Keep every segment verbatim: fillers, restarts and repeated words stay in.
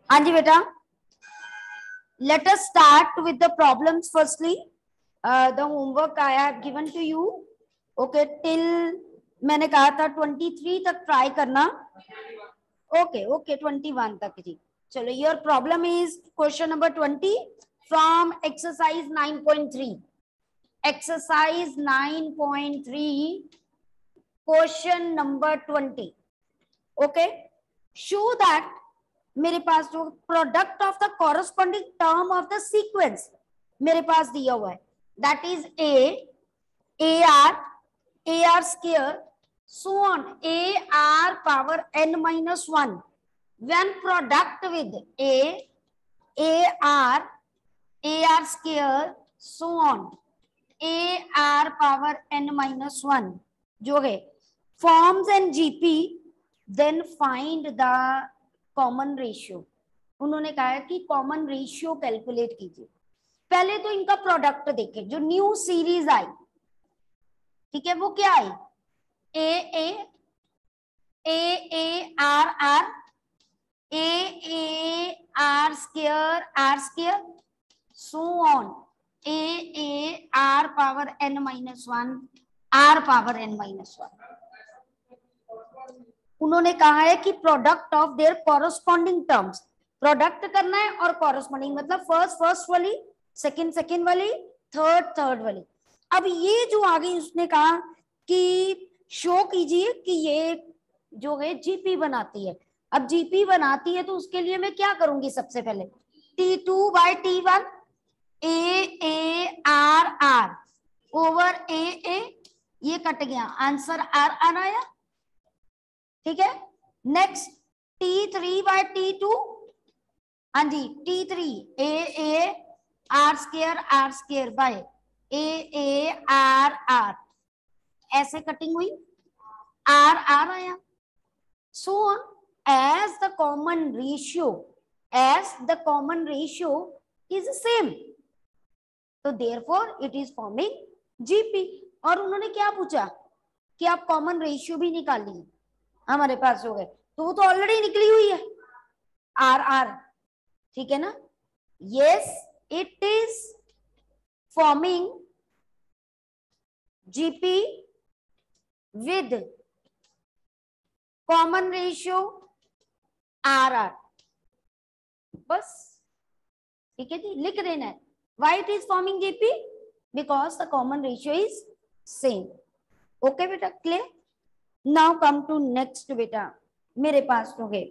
हाँ जी बेटा, let us start with the problems firstly. Uh, the homework I have given to you, okay, till मैंने कहा था तेईस तक ट्राई करना. ओके ओके इक्कीस तक जी. चलो, your problem is question number twenty from exercise nine point three. Exercise nine point three, question number twenty. Okay, show that मेरे पास जो product of the corresponding term of the sequence मेरे पास दिया हुआ है, that is a A r a r square so on A R power N minus one when product with a A r a r square so on A R power N minus one जो है forms and GP, then find the common ratio. उन्होंने कहा है कि common ratio calculate कीजिए. पहले तो इनका प्रोडक्ट देखें, जो न्यू सीरीज आई, ठीक है, वो क्या आई? A a a A R r a A r square r square so on a A R power N minus one r power N minus one. उन्होंने कहा है कि product of their corresponding terms, product करना है और corresponding मतलब first first वाली, second second वाली, थर्ड थर्ड वाली. अब ये जो आगे उसने कहा कि शो कीजिए कि ये जो है जीपी बनाती है. अब जीपी बनाती है तो उसके लिए मैं क्या करूंगी? सबसे पहले t two by t one a A R r over a a, ये कट गया, आंसर आर आर आया. ठीक है, next t three by t two, हाँ जी t three a A r square r square by a A R r, ऐसे cutting हुई, r r आया. So on as the common ratio as the common ratio is same, तो therefore it is forming GP. और उन्होंने क्या पूछा कि आप कॉमन रेशियो भी निकालिए. हमारे पास हो गए, तो वो तो ऑलरेडी निकली हुई है आर आर, ठीक है ना. Yes, it is forming GP with common ratio r r. बस ठीक है जी, लिख देना है. Why it is forming GP? Because the common ratio is same. Okay बेटा, clear. Now come to next बेटा, मेरे पास हो गए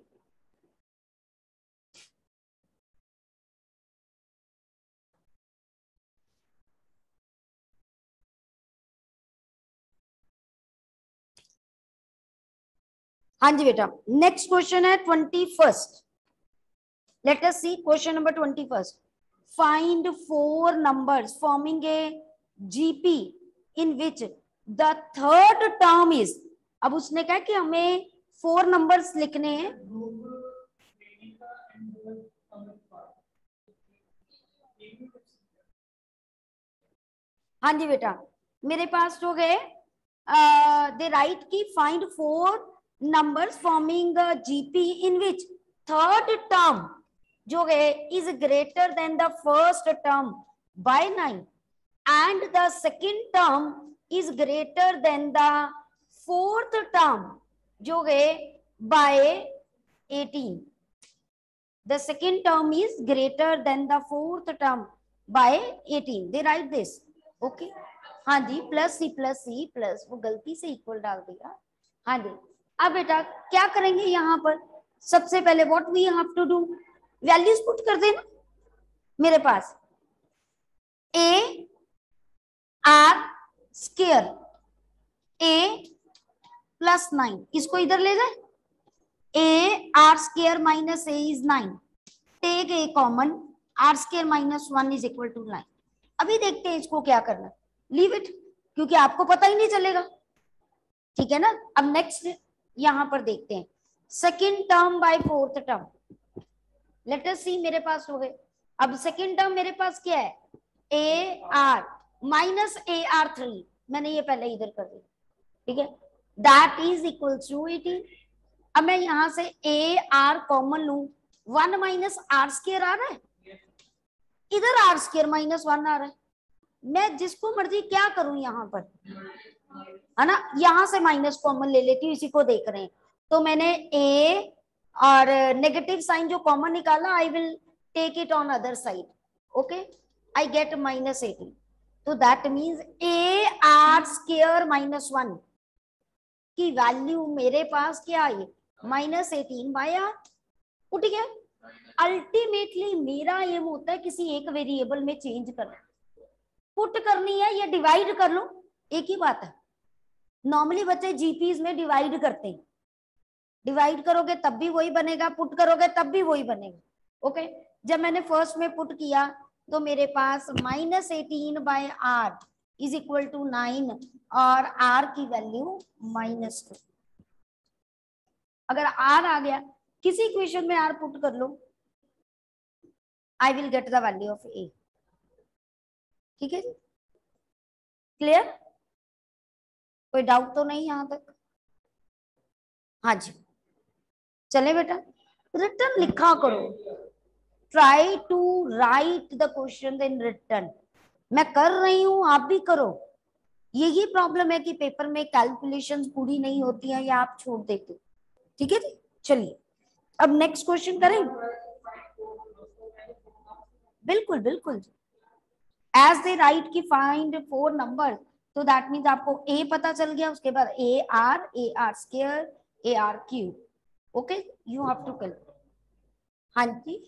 हाँ जी बेटा. नेक्स्ट क्वेश्चन है twenty first. Let us see question number twenty first. Find four numbers forming a GP in which the third term is. अब उसने कहा कि हमें फोर नंबर्स लिखने हैं. हाँ जी बेटा, मेरे पास जो है दे राइट की find four numbers forming GP in which third term जो है is greater than the first term by nine and the second term is greater than the fourth term जो है by eighteen. The second term is greater than the fourth term by eighteen. They write this. Okay, हाँ जी, plus c plus c plus, वो गलती से equal डाल दिया. हाँ जी. अब बेटा क्या करेंगे यहाँ पर? सबसे पहले what we have to do, values put कर देना. मेरे पास ए r square a plus nine, इसको इधर ले जाए. A r square minus a is nine, take a common, r square minus one is equal to nine. अभी देखते हैं इसको क्या करना. लीव इट, क्योंकि आपको पता ही नहीं चलेगा. ठीक है ना. अब नेक्स्ट यहां पर देखते हैं second term by fourth term. Let us see, मेरे पास हो गए. अब सेकेंड टर्म मेरे पास क्या है? ए r minus a r three, मैंने ये पहले इधर कर दिया. ठीक है, that is equal to eighteen. अब मैं यहां से ए आर कॉमन लू वन माइनस आर स्केयर आ रहा है, इधर आर स्केयर माइनस वन आ रहा है। मैं जिसको मर्जी क्या करूं यहाँ पर, है ना, यहां से माइनस कॉमन ले लेती हूँ, इसी को देख रहे हैं। तो मैंने ए और नेगेटिव साइन जो कॉमन निकाला, I will take it on other side, okay, I get minus eighteen. तो that means a r square minus one की वैल्यू मेरे पास क्या आई, माइनस एटीन बाय आर। उठ गया। अल्टीमेटली मेरा एम होता है किसी एक वेरिएबल में चेंज करना, पुट करनी है या डिवाइड कर लो, एक ही बात है। नॉर्मली बच्चे जीपीज में डिवाइड करते हैं, डिवाइड करोगे तब भी वही बनेगा, पुट करोगे तब भी वही बनेगा, ओके। जब मैंने फर्स्ट में पुट किया तो मेरे पास minus eighteen by r is equal to nine और आर की वैल्यू माइनस टू। अगर आर आ गया, किसी इक्वेशन में आर पुट कर लो, I will get the value of a. ठीक है जी, क्लियर? कोई डाउट तो नहीं यहां तक? हाँ जी, चले बेटा, रिटर्न लिखा करो, try to write the question in written. मैं कर रही हूं, आप भी करो। यही प्रॉब्लम है कि पेपर में कैलकुलेशंस पूरी नहीं होती हैं या आप छोड़ देते हो। ठीक है जी, चलिए अब नेक्स्ट क्वेश्चन करें। बिल्कुल बिल्कुल, एज दे राइट की फाइंड फोर नंबर, तो दैट मीन्स आपको ए पता चल गया, उसके बाद ए r, a r square, a are cube, okay, you have to call. हाँ जी,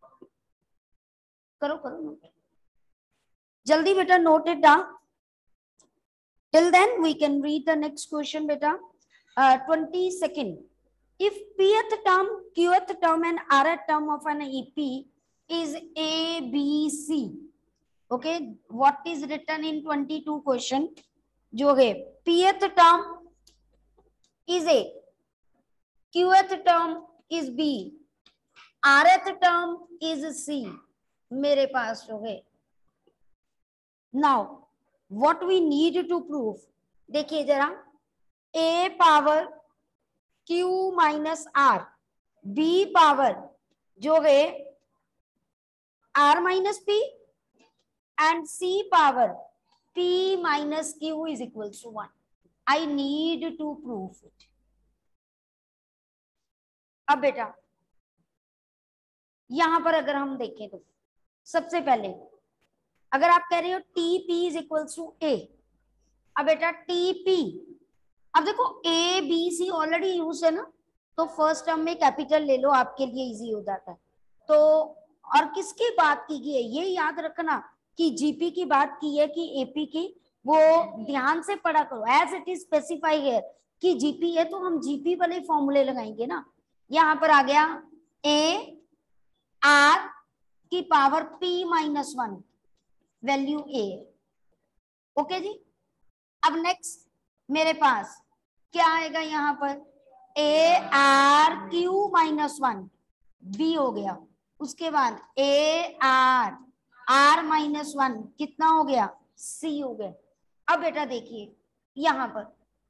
करो करो नोट जल्दी बेटा, note it down. Till then, we can read the next question, beta. Uh, twenty-second. If pth term, qth term, and rth term of an E P is A, B, C, okay, what is written in twenty-two question? जो है pth term is A, qth term is B, rth term is C. मेरे पास जो है, now what we need to prove, देखिए जरा, a power q minus r, b power जो है r minus p, and c power p minus q is equal to one. I need to prove it. अब बेटा यहां पर अगर हम देखें तो सबसे पहले अगर आप कह रहे हो T P is equal to A, अब बेटा टी पी, अब देखो A B C already use है ना, तो फर्स्ट टर्म में कैपिटल ले लो, आपके लिए इजी हो जाता है। तो और किसकी बात की गई है, ये याद रखना कि जीपी की बात की है कि एपी की, वो ध्यान से पढ़ा करो। एज इट इज स्पेसिफाई है कि जीपी है तो हम जीपी वाले फॉर्मूले लगाएंगे ना। यहां पर आ गया ए आर की power P minus one, value A, okay जी। अब नेक्स्ट मेरे पास क्या आएगा यहाँ पर, A are Q minus one, B हो गया। उसके बाद A R R minus one कितना हो गया, सी हो गया। अब बेटा देखिए यहां पर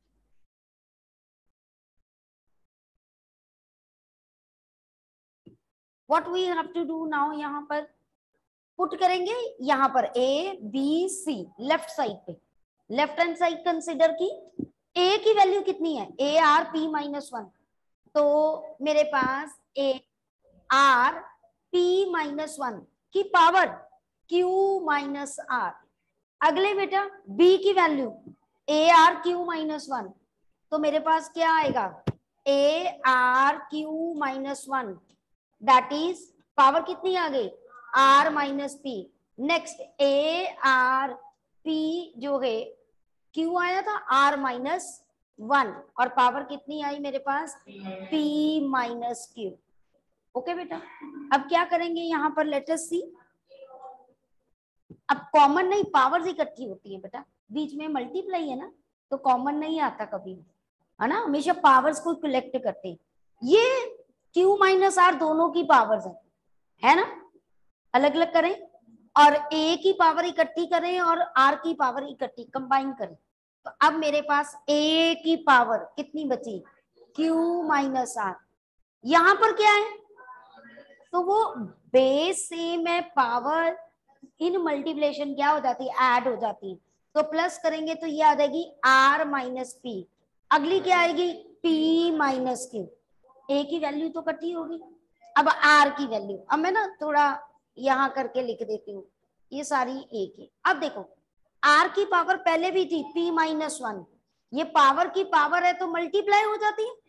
what we have to do now, यहां पर पुट करेंगे, यहां पर A B C left side पे, लेफ्ट हैंड साइड कंसिडर की, ए की वैल्यू कितनी है, ए आर पी माइनस वन, तो मेरे पास ए आर पी माइनस वन की पावर क्यू माइनस आर। अगले बेटा बी की value A R Q minus one, तो मेरे पास क्या आएगा, A are Q minus one, that is power कितनी आ गई, R minus P. Next A R P जो है, क्यू आया था आर माइनस वन, और पावर कितनी आई मेरे पास, पी माइनस क्यू। ओके बेटा, अब क्या करेंगे यहाँ पर, लेट अस सी। अब कॉमन नहीं, पावर्स इकट्ठी होती है बेटा, बीच में मल्टीप्लाई है ना, तो कॉमन नहीं आता कभी, है ना, हमेशा पावर्स को कलेक्ट करते हैं। ये क्यू माइनस आर दोनों की पावर्स है, है ना, अलग अलग करें और ए की पावर इकट्ठी करें और आर की पावर इकट्ठी कंबाइन करें, तो अब मेरे पास ए की पावर कितनी बची, क्यू माइनस आर। यहां पर क्या है, तो वो बेस सेम है, पावर इन मल्टीप्लिकेशन क्या हो जाती है, ऐड हो जाती है। तो प्लस करेंगे तो ये आ जाएगी आर माइनस पी, अगली क्या आएगी पी माइनस क्यू, ए की वैल्यू तो कटी होगी। अब आर की वैल्यू, अब मैं ना थोड़ा यहां करके लिख देती हूँ, ये सारी ए की। अब देखो आर की पावर पहले भी थी पी माइनस वन, ये पावर की पावर है तो मल्टीप्लाई हो जाती है,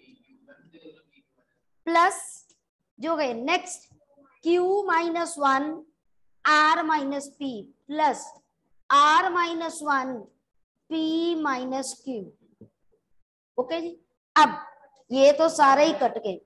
प्लस जो गए next Q minus one R minus P plus R minus one P minus Q. Okay जी, अब ये तो सारे ही कट गए,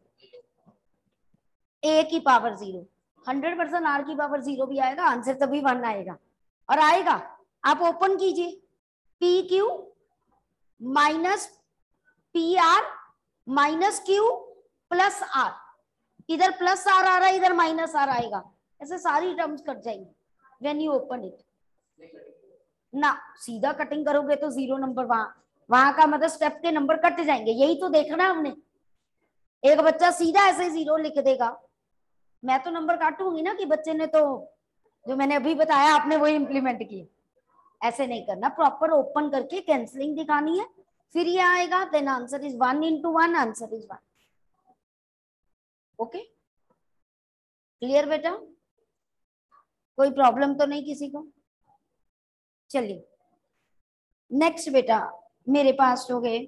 ए की power zero, hundred percent R की पावर जीरो भी आएगा, आंसर तभी वन आएगा। और आएगा, आप ओपन कीजिए, P Q minus P R minus Q plus R, इधर प्लस आर आ रहा है, इधर माइनस आर आएगा, ऐसे सारी टर्म्स कट जाएंगी व्हेन यू ओपन इट ना। सीधा कटिंग करोगे तो जीरो नंबर, वहां वहां का मतलब स्टेप के नंबर कट जाएंगे, यही तो देखना है हमने। एक बच्चा सीधा ऐसे जीरो लिख देगा, मैं तो नंबर काटूंगी ना कि बच्चे ने तो जो मैंने अभी बताया आपने वही इंप्लीमेंट किया। ऐसे नहीं करना, प्रॉपर ओपन करके कैंसलिंग दिखानी है, फिर ये आएगा, then answer is one into one, answer is one. Okay, clear बेटा, कोई प्रॉब्लम तो नहीं किसी को? चलिए नेक्स्ट बेटा मेरे पास हो गए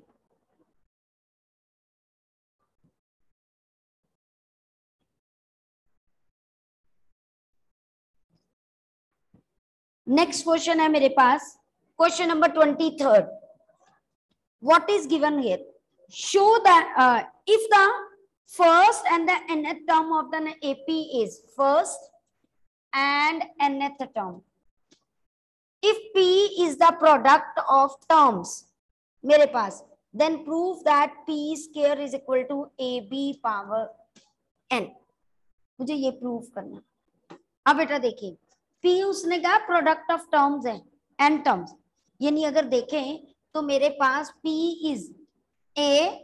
नेक्स्ट क्वेश्चन है मेरे पास, question number twenty third. What is given here, show that if the first and the nth term of the A P is first and nth term, if P is the product of terms मेरे पास, then prove that P square is equal to A B power n। मुझे ये prove करना। अब बेटा देखिए, P उसने कहा product of terms है, n टर्म्स, यानी अगर देखें तो मेरे पास P is A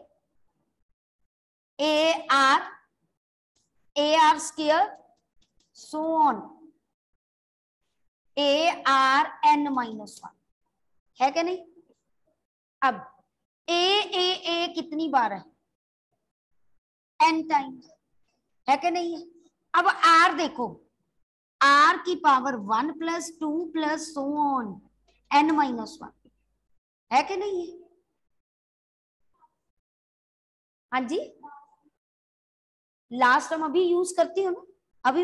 A R A R square so on A R n minus one है क्या नहीं? अब A A A कितनी बार है, n टाइम्स है क्या नहीं है? अब R देखो, R की power one plus two plus so on n minus one है क्या नहीं है? हाँ जी, लास्ट हम अभी यूज करती हूँ ना, अभी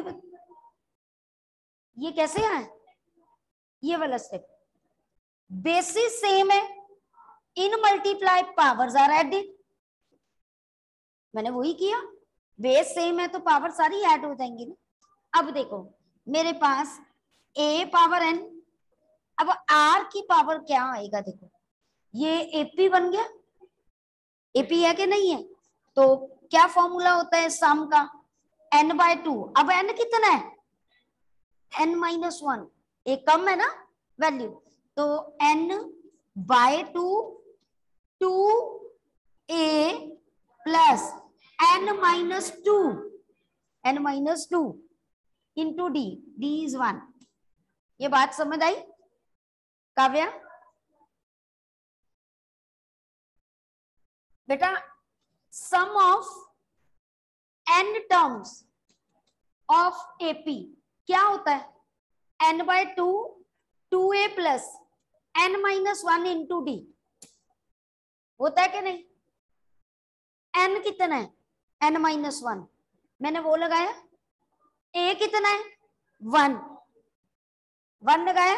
ये कैसे आए, ये वाला स्टेप, बेसिस सेम है, in multiply powers are added, मैंने वही किया, बेस सेम है तो पावर सारी ऐड हो जाएंगी ना। अब देखो मेरे पास a पावर n, अब r की पावर क्या आएगा, देखो ये ap बन गया, ap है कि नहीं है? तो क्या फॉर्मूला होता है सम का, n बाय टू, अब n कितना है, n माइनस वन, एक कम है ना वैल्यू, तो n by two two a plus n minus two, n minus two into D, D is one. ये बात समझ आई काव्या? बेटा sum of n terms of AP क्या होता है, n by two two A plus n minus one into D, होता है कि नहीं? n कितना है, n माइनस वन, मैंने वो लगाया, a कितना है वन, वन लगाया,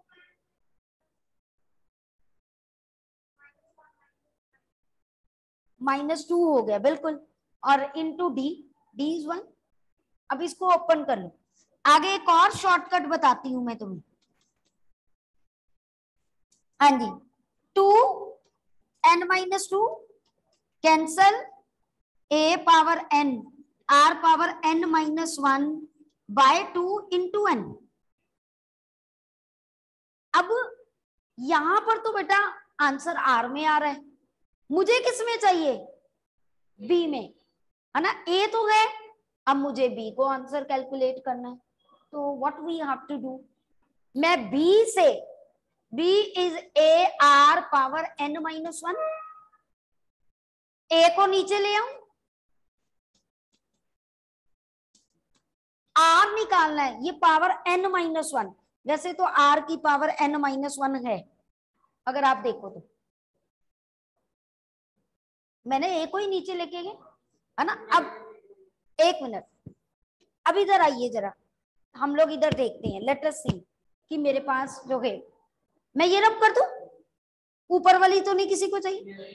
माइनस टू हो गया बिल्कुल, और into D, D is one. अब इसको ओपन कर लो, आगे एक और शॉर्टकट बताती हूं मैं तुम्हें। हाँ जी, two N minus two cancel, A power N R power N minus one by two into N. अब यहां पर तो बेटा आंसर आर में आ रहा है, मुझे किस में चाहिए, बी में, है ना? ए तो है अब मुझे b को आंसर कैलकुलेट करना है, तो what we have to do, मैं b से, b is A are power n minus one, a को नीचे ले आऊं, r निकालना है, ये पावर n माइनस वन, वैसे तो r की पावर n माइनस वन है अगर आप देखो तो, मैंने a को ही नीचे लेके गए है ना। अब एक मिनट, अब इधर आइए जरा, हम लोग इधर देखते हैं, लेट अस सी कि मेरे पास जो है, मैं ये रब कर दूं, ऊपर वाली तो नहीं किसी को चाहिए,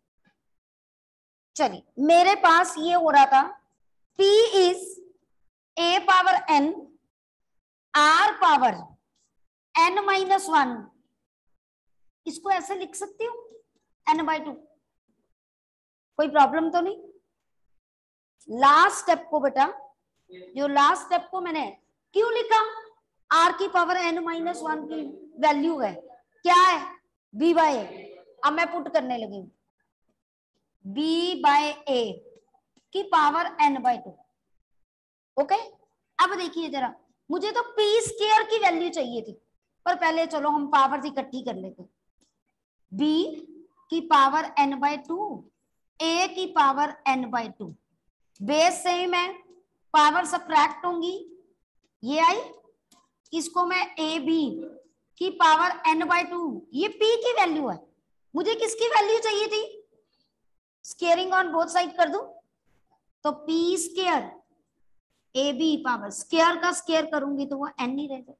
चलिए मेरे पास ये हो रहा था p is a power n r power n minus one, इसको ऐसे लिख सकती हूँ n बाई टू, कोई प्रॉब्लम तो नहीं। लास्ट स्टेप को बेटा, जो लास्ट स्टेप को मैंने क्यों लिखा, r की पावर n माइनस वन की वैल्यू है, क्या है, b बाय ए, अब मैं पुट करने लगी हूँ b बाय ए की power n by two, okay. अब देखिए जरा, मुझे तो p स्क्वायर की वैल्यू चाहिए थी, पर पहले चलो हम पावर इकट्ठी कर लेते, b की power n by two, a की power n by two, base same है, पावर सब्ट्रैक्ट होंगी, ये आई, इसको मैं ए बी की पावर n बाय टू, ये p की वैल्यू है, मुझे किसकी वैल्यू चाहिए थी, स्केयरिंग ऑन बोथ साइड कर दूं तो p square A B power, square का स्केयर करूंगी तो वो n ही रहेगा,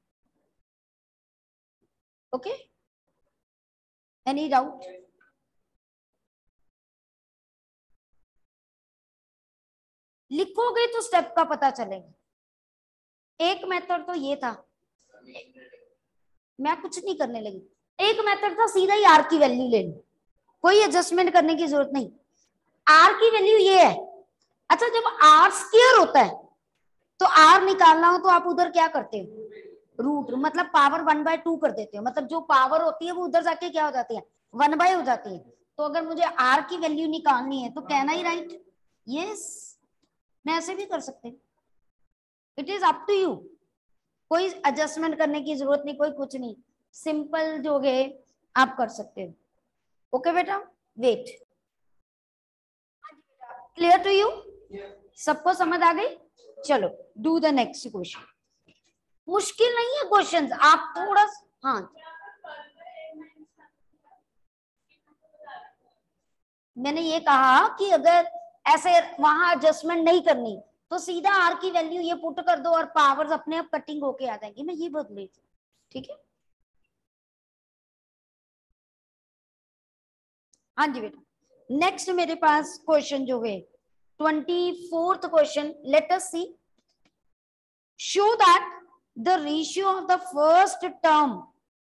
ओके। एनी डाउट, लिखोगे तो स्टेप का पता चलेगा। एक मेथड तो ये था, मैं कुछ नहीं करने लगी, एक मेथड था सीधा ही आर की वैल्यू ले लो, कोई एडजस्टमेंट करने की जरूरत नहीं, आर की वैल्यू ये है। अच्छा, जब आर स्क्वायर होता है तो आर निकालना हो तो आप उधर क्या करते हो, रूट, मतलब पावर वन बाय टू कर देते हो, मतलब जो पावर होती है वो उधर जाके क्या हो जाती है, वन बाय हो जाती है। तो अगर मुझे आर की वैल्यू निकालनी है तो कहना ही राइट, यस, मैं ऐसे भी कर सकते, it is up to you, कोई एडजस्टमेंट करने की जरूरत नहीं, कोई कुछ नहीं, सिंपल जो है आप कर सकते हो, ओके बेटा। वेट, क्लियर टू यू, सबको समझ आ गई, चलो डू द नेक्स्ट क्वेश्चन। मुश्किल नहीं है क्वेश्चंस, आप थोड़ा, हाँ मैंने ये कहा कि अगर ऐसे वहां एडजस्टमेंट नहीं करनी तो सीधा आर की वैल्यू ये पुट कर दो और पावर्स अपने आप कटिंग होके आ जाएंगी, मैं ये बदल रही थी, ठीक है। हाँ जी बेटा, नेक्स्ट मेरे पास क्वेश्चन जो है twenty fourth question, let us see, show that the ratio of the first term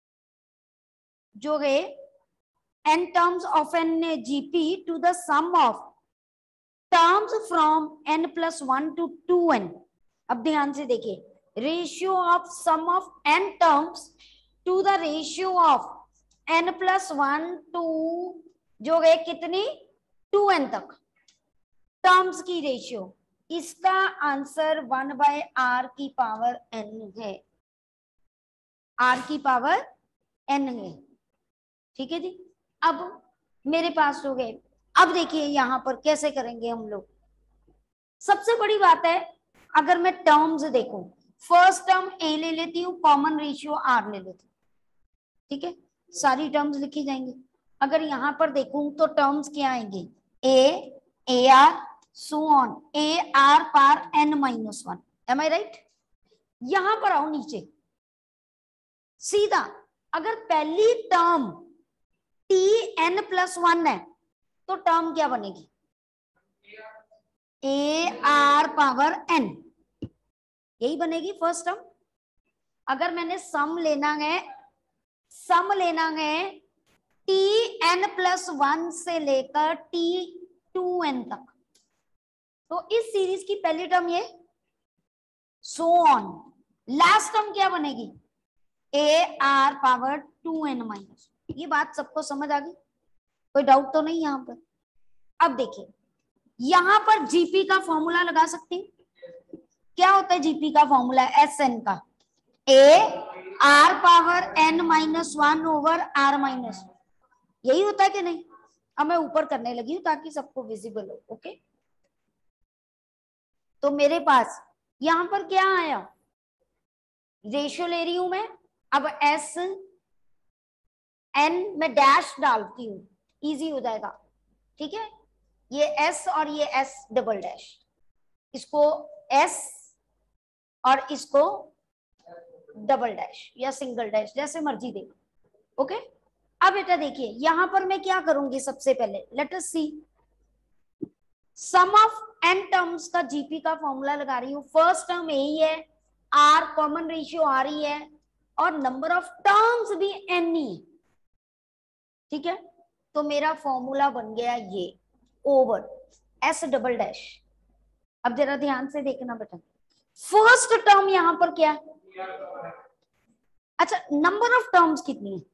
जो है n terms of an G P to the sum of terms from n plus one to two n। अब ध्यान से देखिए, ratio of sum of n terms to the ratio of n plus one to जो है कितनी, two n तक टर्म्स की रेशियो, इसका आंसर वन बाय आर की पावर n है, r की पावर n है, ठीक है जी। अब मेरे पास हो गए, अब देखिए यहां पर कैसे करेंगे हम लोग। सबसे बड़ी बात है, अगर मैं टर्म्स देखूं, फर्स्ट टर्म ए ले लेती हूँ, कॉमन रेशियो आर ले लेती हूँ, ठीक है, सारी टर्म्स लिखी जाएंगी। अगर यहां पर देखूं तो टर्म्स क्या आएंगे, A, A R, so on, A R power N minus one, am I right. यहां पर आओ नीचे, सीधा अगर पहली term T N plus one है तो टर्म क्या बनेगी, ए आर पावर एन, यही बनेगी फर्स्ट टर्म। अगर मैंने सम लेना है, सम लेना है टी एन प्लस वन से लेकर टी टू एन तक, तो इस सीरीज की पहली टर्म ये, सो ऑन, लास्ट टर्म क्या बनेगी, A are power two N minus. ये बात सबको समझ आ गई, कोई डाउट तो नहीं यहां पर। अब देखिए, यहां पर जीपी का फॉर्मूला लगा सकते हैं, क्या होता है जीपी का फॉर्मूला एस एन का, A are power N minus one over R minus, यही होता है कि नहीं? अब मैं ऊपर करने लगी हूं ताकि सबको विजिबल हो। ओके, तो मेरे पास यहां पर क्या आया, रेशियो ले रही हूं मैं। अब एस एन में डैश डालती हूं, इजी हो जाएगा, ठीक है? ये एस और ये एस डबल डैश, इसको एस और इसको डबल डैश या सिंगल डैश, जैसे मर्जी दे। ओके, अब बेटा देखिए यहां पर मैं क्या करूंगी, सबसे पहले let us see sum of N terms का जीपी का फॉर्मूला लगा रही हूं। फर्स्ट टर्म यही है, आर कॉमन रेशियो आर ही है, और नंबर ऑफ टर्म्स भी एन ही है, ठीक है? तो मेरा फॉर्मूला बन गया ये ओवर एस डबल डैश। अब जरा ध्यान से देखना बेटा, फर्स्ट टर्म यहां पर क्या है? अच्छा, नंबर ऑफ टर्म्स कितनी है?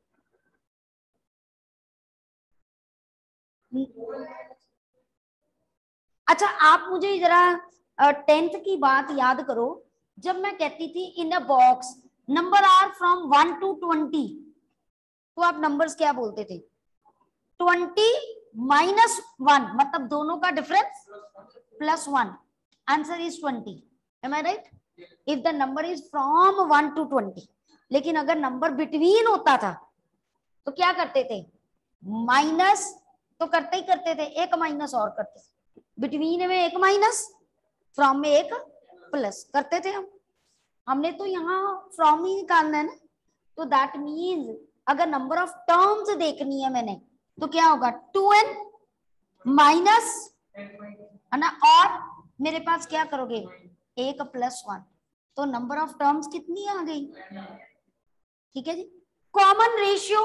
अच्छा, आप मुझे जरा टेंथ की बात याद करो, जब मैं कहती थी in a box number are from one to twenty, तो आप नंबर्स क्या बोलते थे? ट्वेंटी माइनस वन, मतलब दोनों का difference plus one, answer is twenty. Am I right? If the number is from one to twenty, लेकिन अगर नंबर बिटवीन होता था तो क्या करते थे? माइनस तो करते ही करते थे, एक माइनस और करते थे, बिटवीन में एक माइनस, फ्रॉम में एक प्लस करते थे हम। हमने तो यहाँ फ्रॉम ही निकालना है ना, तो दैट मीन्स अगर नंबर ऑफ टर्म्स देखनी है मैंने, तो क्या होगा? टू एन माइनस, है ना, और मेरे पास क्या करोगे? एक प्लस वन, तो नंबर ऑफ टर्म्स कितनी आ गई? ठीक है जी। कॉमन रेशियो,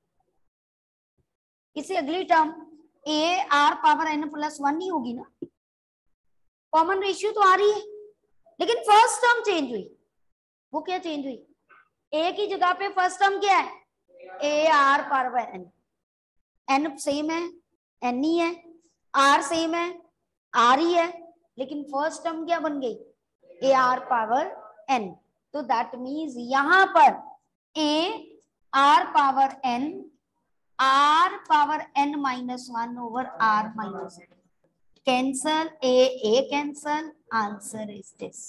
इसे अगली term A are power N plus one नहीं होगी ना? कॉमन रेशियो तो आ रही है, लेकिन फर्स्ट टर्म चेंज हुई। वो क्या चेंज हुई? ए की जगह पे फर्स्ट टर्म क्या है? A R power N, N same है, एन ही है, आर सेम है, आर ही है, लेकिन फर्स्ट टर्म क्या बन गई? A are power N. तो दैट मीन्स यहां पर A are power N, R power N minus one over R minus, cancel, A A cancel, answer is this.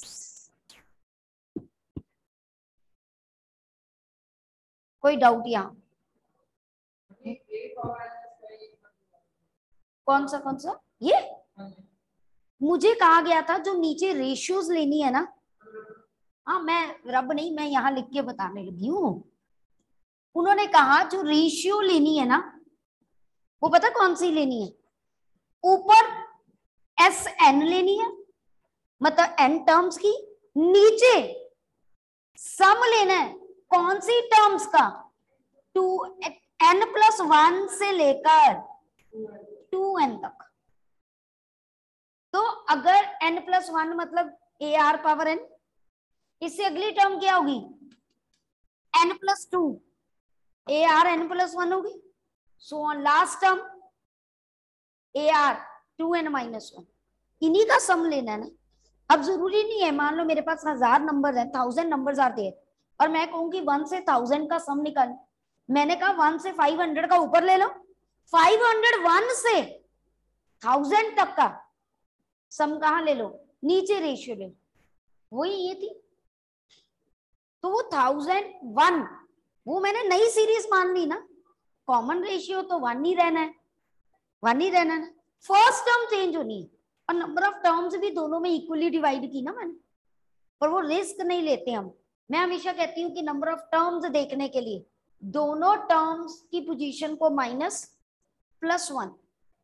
कोई डाउट यहां? कौन सा कौन सा? ये मुझे कहा गया था जो नीचे रेशियोज लेनी है ना, हाँ मैं रब नहीं, मैं यहाँ लिख के बताने लगी हूँ। उन्होंने कहा जो रेशियो लेनी है ना, वो पता कौन सी लेनी है? ऊपर एस एन लेनी है, मतलब एन टर्म्स की, नीचे सम लेना है। कौन सी टर्म्स का? टू एन प्लस वन से लेकर टू एन तक। तो अगर n प्लस वन मतलब ए आर पावर एन, इससे अगली टर्म क्या होगी? n plus two, A R N plus one होगी। So last term A R two N minus one, इन्हीं का सम लेना है ना। अब जरूरी नहीं है, मान लो मेरे पास हजार नंबर है, थाउजेंड नंबर आर देयर, और मैं कहूंगी वन से थाउजेंड का सम निकाल, मैंने कहा वन से फाइव हंड्रेड का ऊपर ले लो, फाइव हंड्रेड वन से थाउजेंड तक का सम कहाँ ले लो? नीचे रेशियो ले लो, वही ये थी। तो वो थाउजेंड वन, वो मैंने नई सीरीज मान ली ना, कॉमन रेशियो तो वन ही रहना है, वन ही रहना है। फर्स्ट टर्म चेंज होनी है, और नंबर ऑफ टर्म्स भी दोनों में इक्वली डिवाइड की ना मैंने, पर वो रिस्क नहीं लेते हम। मैं हमेशा कहती हूँ कि नंबर ऑफ टर्म्स देखने के लिए दोनों टर्म्स की पोजीशन को माइनस प्लस वन।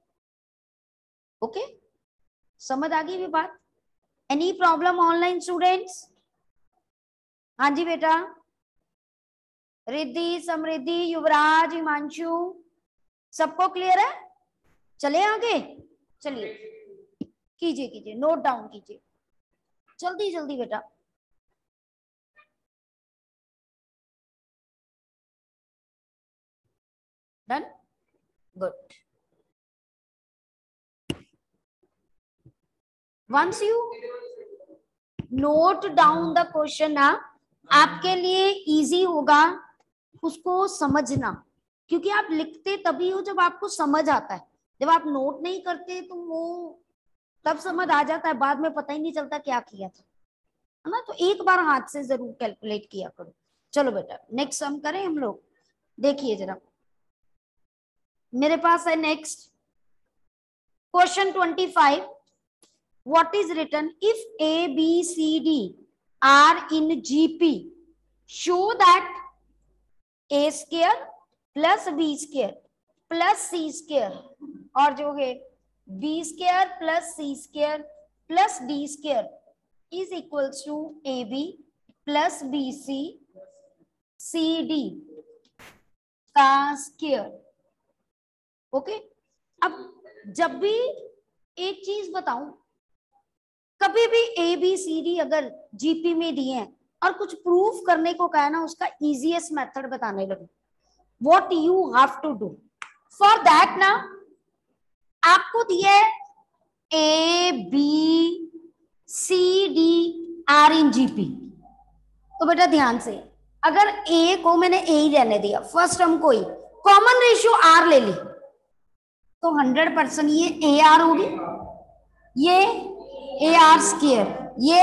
ओके, समझ आ गई भी बात? Any problem online students? हाँ जी बेटा, रिद्धि, समृद्धि, युवराज, हिमांशु, सबको क्लियर है? चले आगे, चलिए कीजिए कीजिए, नोट डाउन कीजिए जल्दी जल्दी बेटा। Done, good. Once you note down the question ना, आपके लिए इजी होगा उसको समझना, क्योंकि आप लिखते तभी हो जब आपको समझ आता है। जब आप नोट नहीं करते तो वो तब समझ आ जाता है, बाद में पता ही नहीं चलता क्या किया था, है ना। तो एक बार हाथ से जरूर कैलकुलेट किया करो। चलो बेटा नेक्स्ट सम करें हम लोग। देखिए जरा मेरे पास है next question twenty five. What is written if A B C D are in GP, show that A square plus B square plus C square और जो है B square plus C square plus D square is equals to A B plus B C C D का square. Okay, अब जब भी एक चीज बताऊं, कभी भी ए बी सी डी अगर जीपी में दिए हैं और कुछ प्रूफ करने को कहा ना, उसका इजीएस्ट मेथड बताने लगे। What you have to do for that ना, आपको दिया है A B C D are in GP, तो बेटा ध्यान से, अगर ए को मैंने ए ही रहने दिया, फर्स्ट टर्म को ही कॉमन रेशियो आर ले ली, तो हंड्रेड परसेंट ये ए आर होगी, ये ए आर स्क्वायर, ये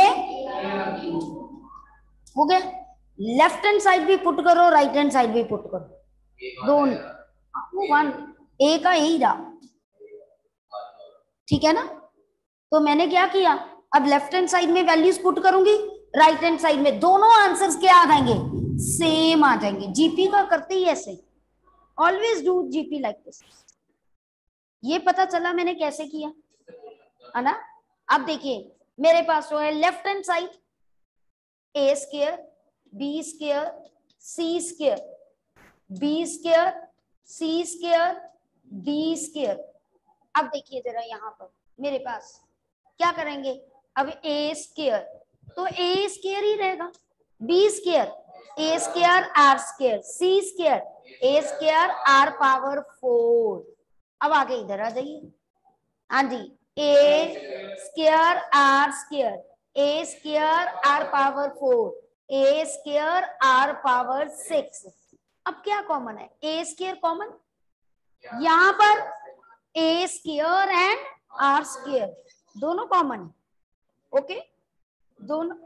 हो गया। लेफ्ट हैंड साइड भी पुट करो, राइट हैंड साइड भी पुट करो, दोनों वन, ए का ए ही रहा, ठीक है ना। तो मैंने क्या किया, अब लेफ्ट हैंड साइड में वैल्यूज पुट करूंगी, राइट हैंड साइड में दोनों आंसर्स क्या आ जाएंगे, सेम आ जाएंगे। जीपी का करते ही ऐसे, always do GP like this. ये पता चला मैंने कैसे किया, है ना। अब देखिए मेरे पास जो है left hand side a square b square c square b square c square d square. अब देखिए जरा यहाँ पर मेरे पास क्या करेंगे, अब ए स्क्वायर तो ए स्क्वायर ही रहेगा, b square a square r square c square a square r power four. अब आगे इधर आ जाइए, हाँ जी, a square r square a square r power four a square r power six. अब क्या कॉमन है, ए स्क्वायर कॉमन, यहां पर a square and r square दोनों कॉमन है। ओके, दोनों,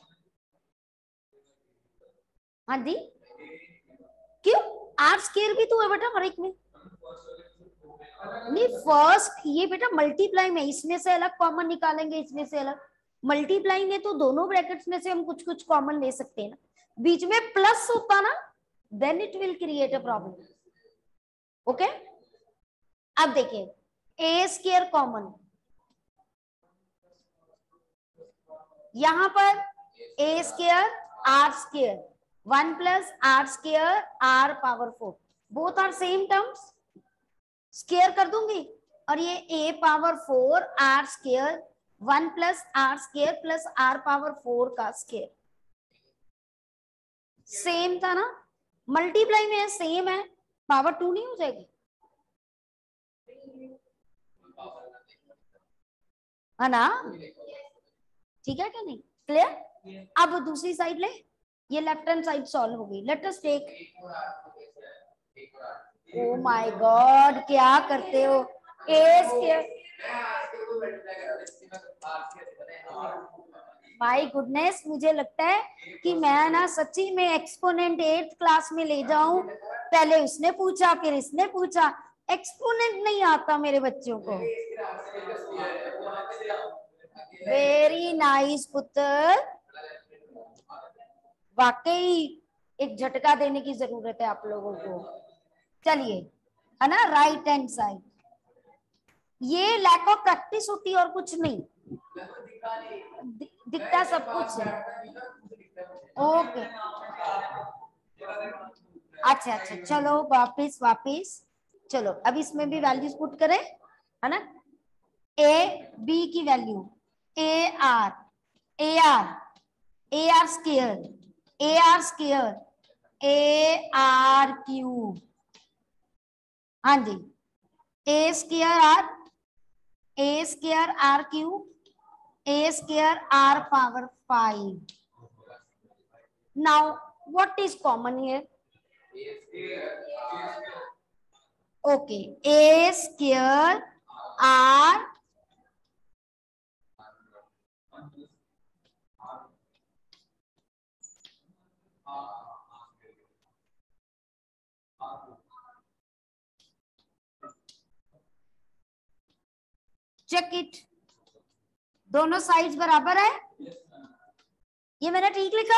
हाँ जी, क्यों आर स्क्वायर भी तो है बेटा हर एक में, नहीं फर्स्ट ये बेटा मल्टीप्लाई में, इसमें से अलग कॉमन निकालेंगे, इसमें से अलग, मल्टीप्लाई में तो दोनों ब्रैकेट्स में से हम कुछ कुछ कॉमन ले सकते हैं ना, बीच में प्लस होता ना, then it will create a problem. Okay, अब देखिए ए स्क्वायर कॉमन, यहां पर a square r square one plus r square r power four, both are same terms, square कर दूंगी, और ये a power four r square one plus r square plus r power four का square, same था ना, multiply में है same है, पावर टू नहीं हो जाएगी, है ना, ठीक है क्या नहीं, क्लियर। अब दूसरी साइड ले, ये लेफ्ट हैंड साइड सॉल्व हो गई, let us take, oh my god क्या करते हो, ए स्क्वायर, माय गुडनेस, मुझे लगता है कि मैं ना सच्ची में एक्सपोनेंट एट्थ क्लास में ले जाऊं, पहले उसने पूछा फिर इसने पूछा, एक्सपोनेंट नहीं आता मेरे बच्चों को। वेरी नाइस पुत्र, वाकई एक झटका देने की जरूरत है आप लोगों को। चलिए, है ना, राइट हैंड साइड, ये लैक ऑफ प्रैक्टिस होती है और कुछ नहीं, दि, दिखता सब कुछ है। ओके, अच्छा अच्छा, चलो वापिस वापिस, चलो अब इसमें भी वैल्यूज पुट करें, है ना, ए बी की value A r a r a r square a r square a r cube, हाँ जी, a square r a square r cube a square r power five. Now what is common here? Okay, a square r check it, दोनों sides बराबर है। ये मैंने ठीक लिखा?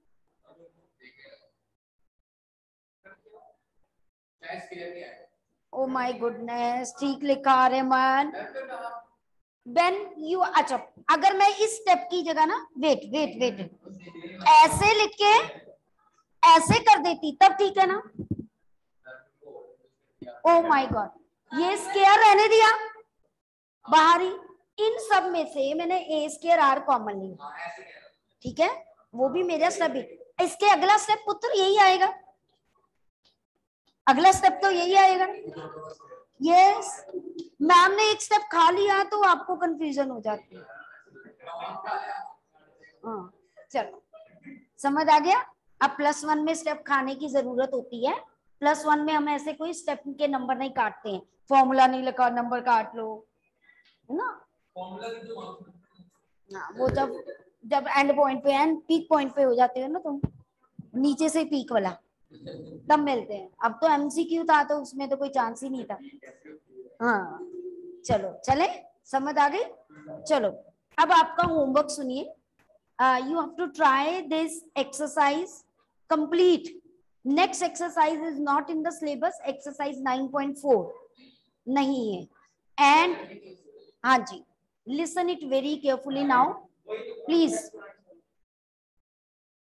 Oh my goodness, ठीक लिखा रेमन। When you, अच्छा अगर मैं इस स्टेप की जगह ना, वेट वेट वेट ऐसे लिख के ऐसे कर देती तब ठीक है ना? ओ माय गॉड, ये स्क्वायर रहने दिया बाहरी। इन सब में से मैंने ए स्क्वायर आर कॉमन लिया, ठीक है? वो भी मेरा स्टेप है। इसके अगला स्टेप पुत्र यही आएगा, अगला स्टेप तो यही आएगा। यस, मैम ने एक स्टेप खा लिया तो आपको कंफ्यूजन हो जाती है। हाँ चलो, समझ आ गया? अब प्लस वन में स्टेप खाने की जरूरत होती है। प्लस वन में हम ऐसे कोई स्टेप के नंबर नहीं काटते हैं, फॉर्मूला नहीं लिखा नंबर काट लो, है ना? हाँ, वो जब जब एंड पॉइंट पे एंड पीक पॉइंट पे हो जाते हो ना तुम, नीचे से पीक वाला, तब मिलते हैं। अब तो एमसीक्यू था तो उसमें तो कोई चांस ही नहीं था। हाँ चलो, चले, समझ आ गई? चलो अब आपका होमवर्क सुनिए। You have to try this exercise complete. Next exercise is not in the syllabus, exercise nine point four नहीं है। एंड हाँ जी, listen it very carefully now please.